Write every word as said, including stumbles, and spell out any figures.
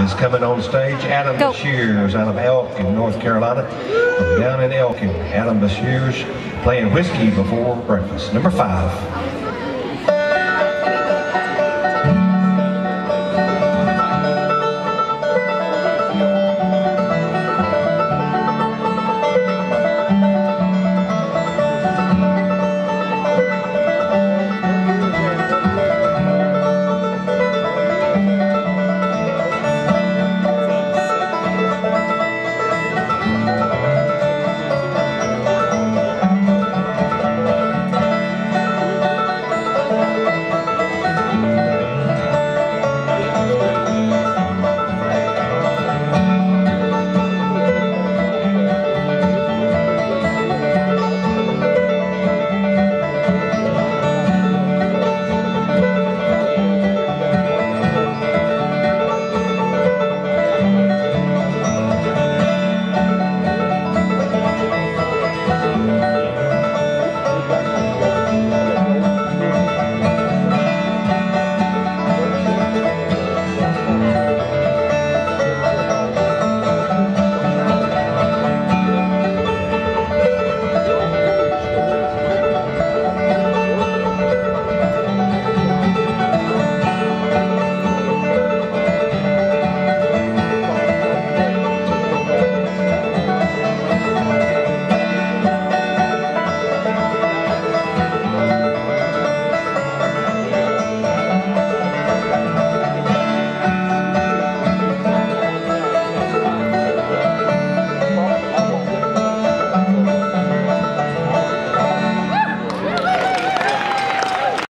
is coming on stage. Adam Go. Beshears out of Elkin, North Carolina. From down in Elkin, Adam Beshears playing Whiskey Before Breakfast. Number five.